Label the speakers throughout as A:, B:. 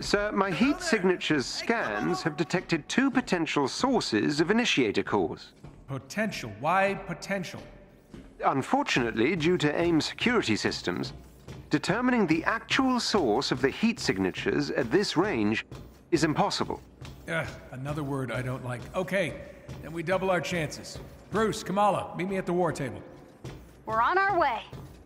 A: Sir, my heat signatures scans have detected two potential sources of initiator cores.
B: Potential? Why potential?
A: Unfortunately, due to AIM security systems, determining the actual source of the heat signatures at this range is impossible.
B: Another word I don't like. Okay, then we double our chances. Bruce, Kamala, meet me at the war table.
C: We're on our way.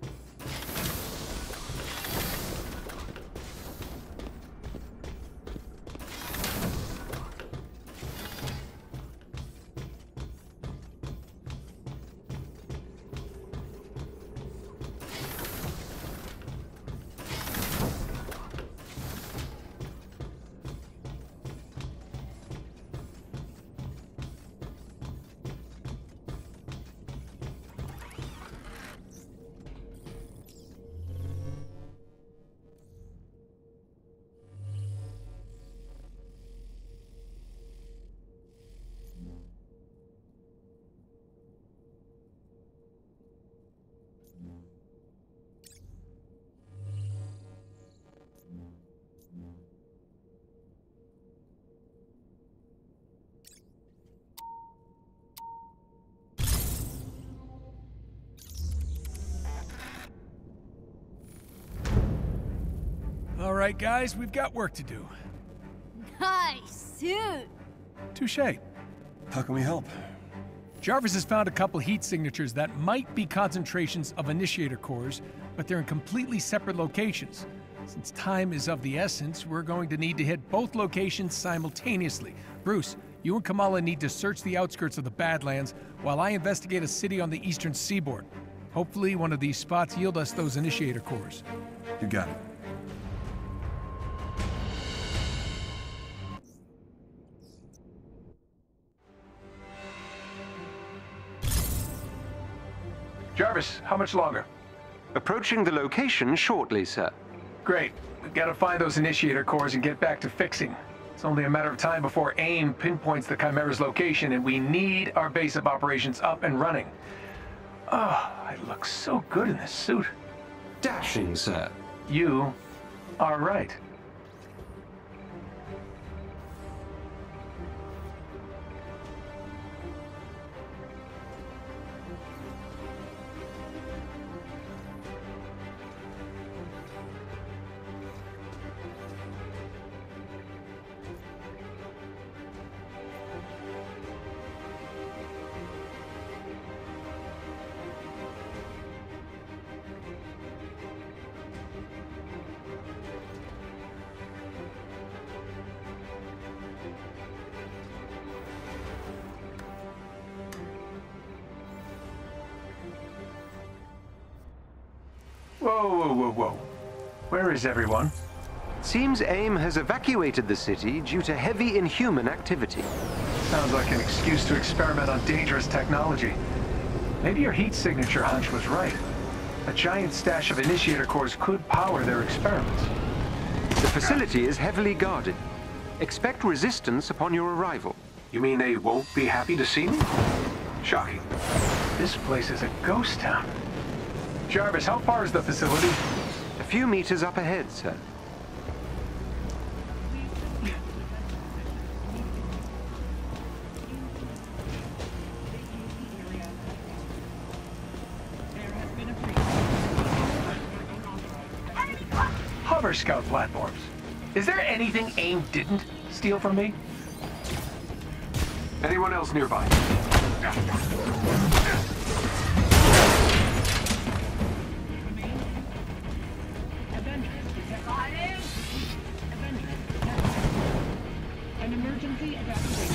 B: All right, guys, we've got work to do.
C: Nice suit.
B: Touché.
D: How can we help?
B: Jarvis has found a couple heat signatures that might be concentrations of initiator cores, but they're in completely separate locations. Since time is of the essence, we're going to need to hit both locations simultaneously. Bruce, you and Kamala need to search the outskirts of the Badlands while I investigate a city on the eastern seaboard. Hopefully one of these spots yield us those initiator cores.
D: You got it.
B: Jarvis, how much longer?
A: Approaching the location shortly, sir.
B: Great. We've got to find those initiator cores and get back to fixing. It's only a matter of time before AIM pinpoints the Chimera's location, and we need our base of operations up and running. Oh, I look so good in this suit.
A: Dashing, sir.
B: You are right. Whoa. Where is everyone?
A: Seems AIM has evacuated the city due to heavy inhuman activity.
B: Sounds like an excuse to experiment on dangerous technology. Maybe your heat signature hunch was right. A giant stash of initiator cores could power their experiments.
A: The facility is heavily guarded. Expect resistance upon your arrival.
B: You mean they won't be happy to see me? Shocking. This place is a ghost town. Jarvis, how far is the facility?
A: A few meters up ahead, sir.
B: Hover scout platforms. Is there anything AIM didn't steal from me? Anyone else nearby?
E: An emergency evacuation.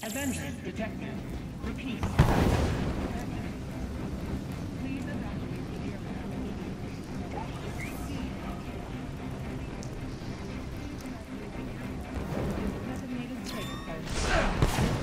E: Avengers detected. Repeat. Please evacuate the aircraft immediately. Designated safe zone.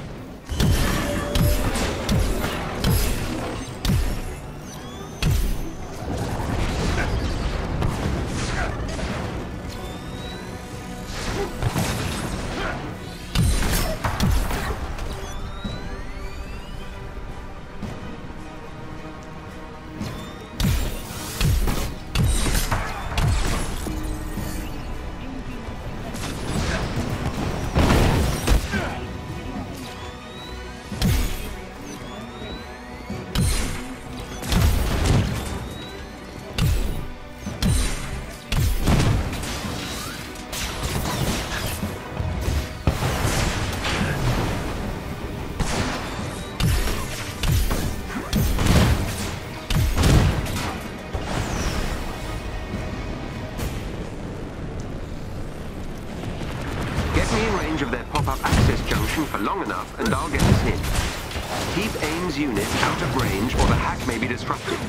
A: For long enough, and I'll get us in. Keep AIM's unit out of range, or the hack may be disrupted.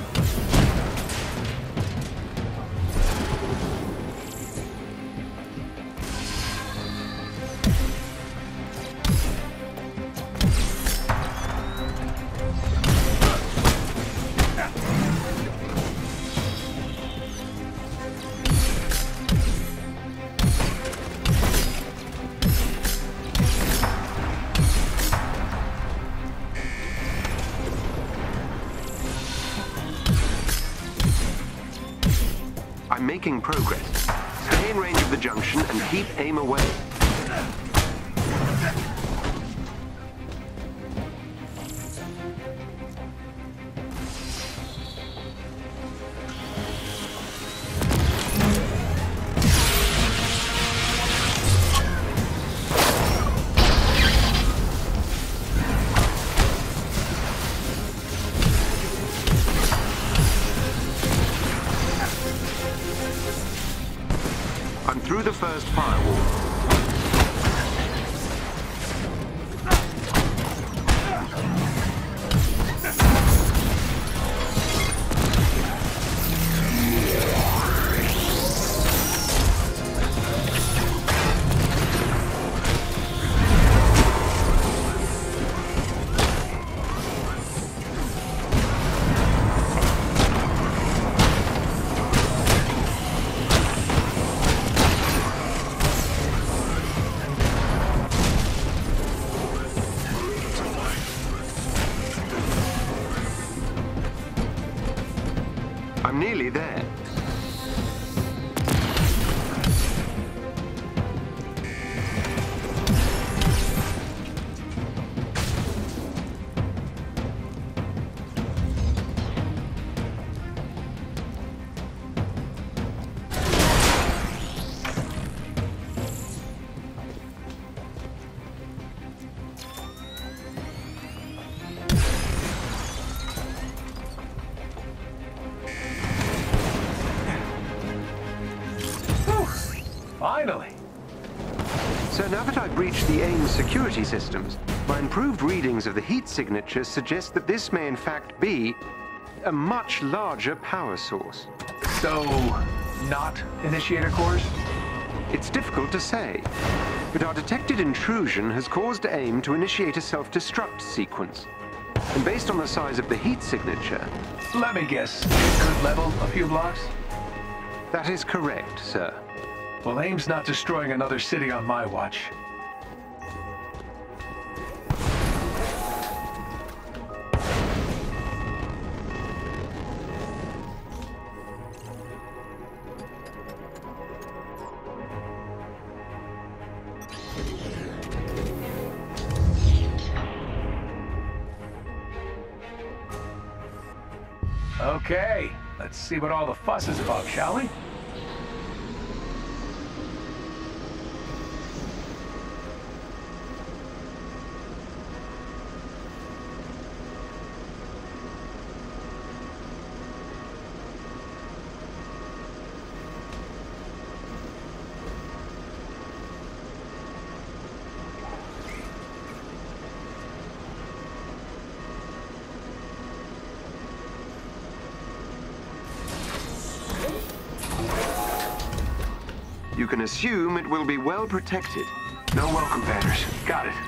A: I'm making progress. Stay in range of the junction and keep AIM away. Through the first firewall. I'm nearly there.
B: Finally!
A: So now that I've breached the AIM security systems, my improved readings of the heat signatures suggest that this may in fact be a much larger power source.
B: So, not initiator cores?
A: It's difficult to say, but our detected intrusion has caused AIM to initiate a self-destruct sequence. And based on the size of the heat signature...
B: Let me guess, good level, a few blocks?
A: That is correct, sir.
B: Well, AIM's not destroying another city on my watch. Okay, let's see what all the fuss is about, shall we?
A: can assume it will be well protected. No welcome banners. Got it.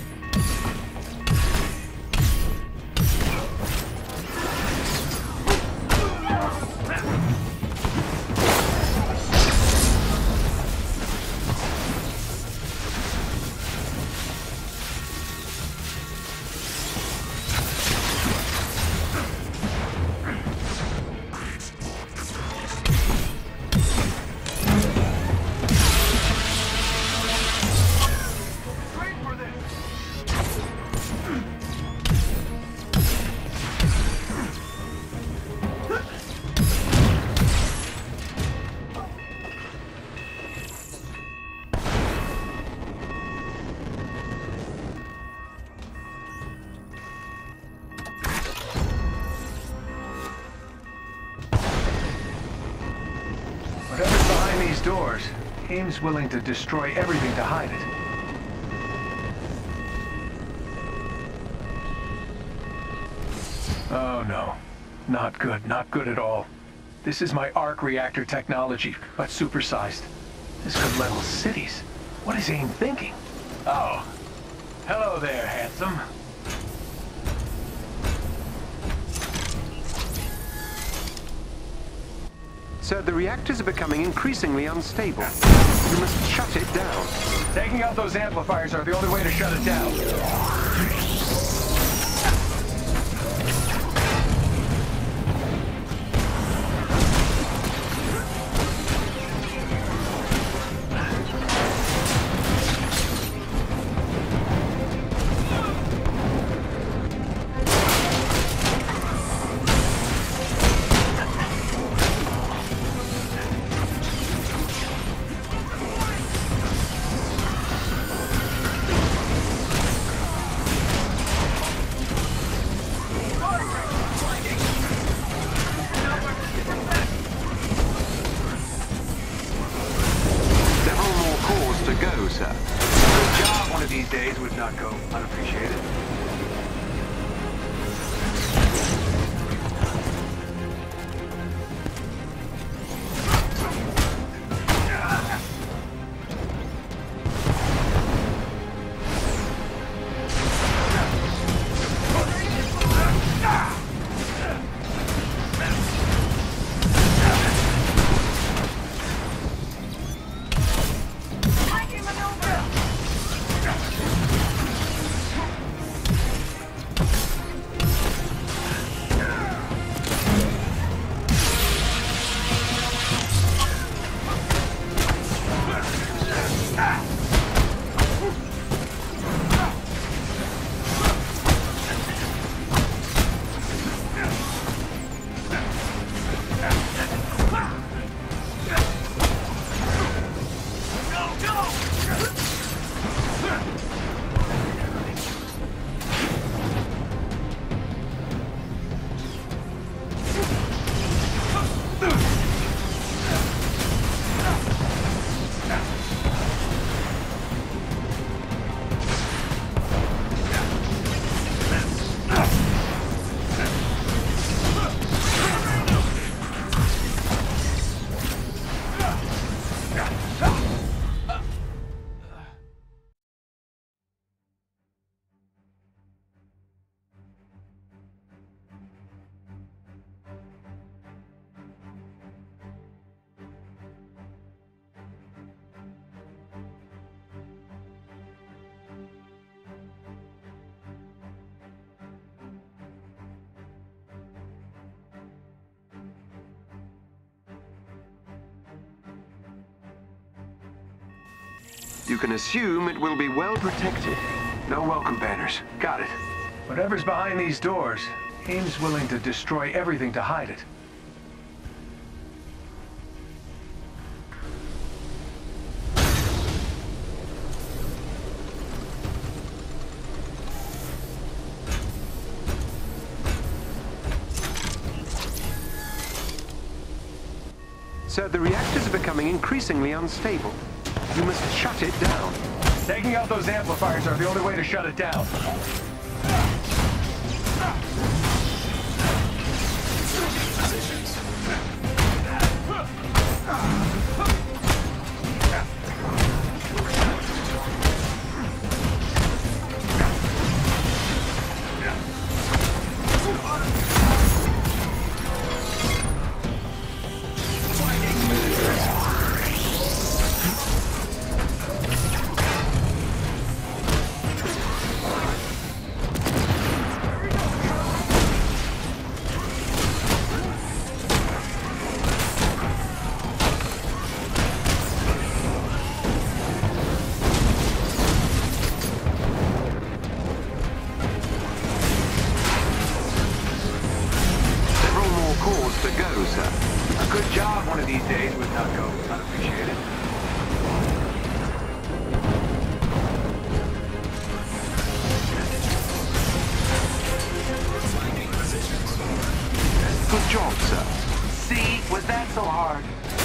A: Doors. Aim's willing to destroy everything to hide it. Oh no. Not good. Not good at all. This is my arc reactor technology, but supersized. This could level cities. What is AIM thinking? Oh. Hello there, handsome. Sir, the reactors are becoming increasingly unstable. You must shut it down.
B: Taking out those amplifiers are the only way to shut it down.
A: You can assume it will be well protected. No welcome banners. Got it.
B: Whatever's behind these doors, AIM's willing to destroy everything to hide it.
A: Sir, the reactors are becoming increasingly unstable. You must shut it down.
B: Taking out those amplifiers are the only way to shut it down.
F: Good job, sir.
A: See, was that so hard?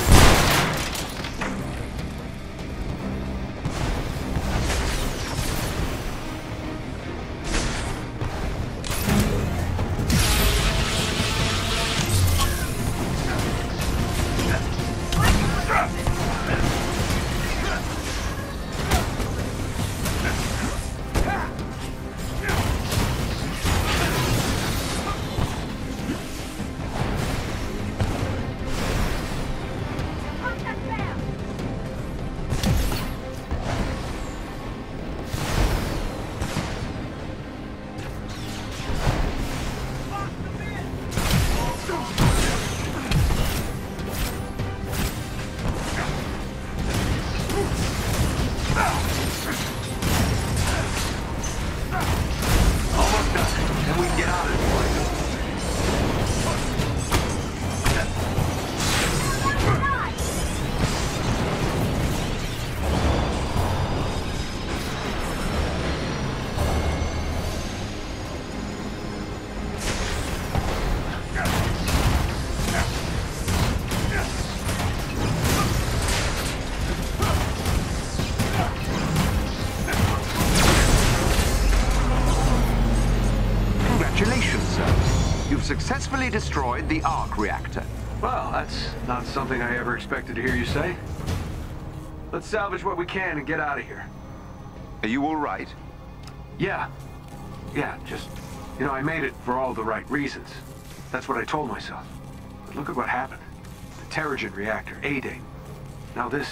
F: Successfully destroyed the arc reactor.
A: Well, that's not something I ever expected to hear you say. Let's salvage what we can and get out of here.
F: Are you all right?
A: Yeah. Yeah, just, I made it for all the right reasons. That's what I told myself. But look at what happened. The Terrigen reactor, A-Day. Now this...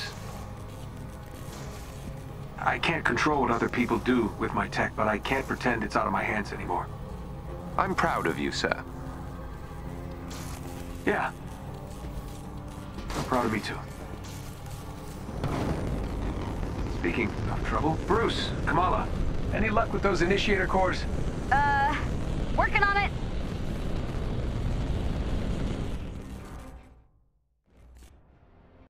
A: I can't control what other people do with my tech, but I can't pretend it's out of my hands anymore.
F: I'm proud of you, sir.
A: Yeah. I'm proud of me too. Speaking of trouble, Bruce, Kamala, any luck with those initiator cores?
C: Working on it.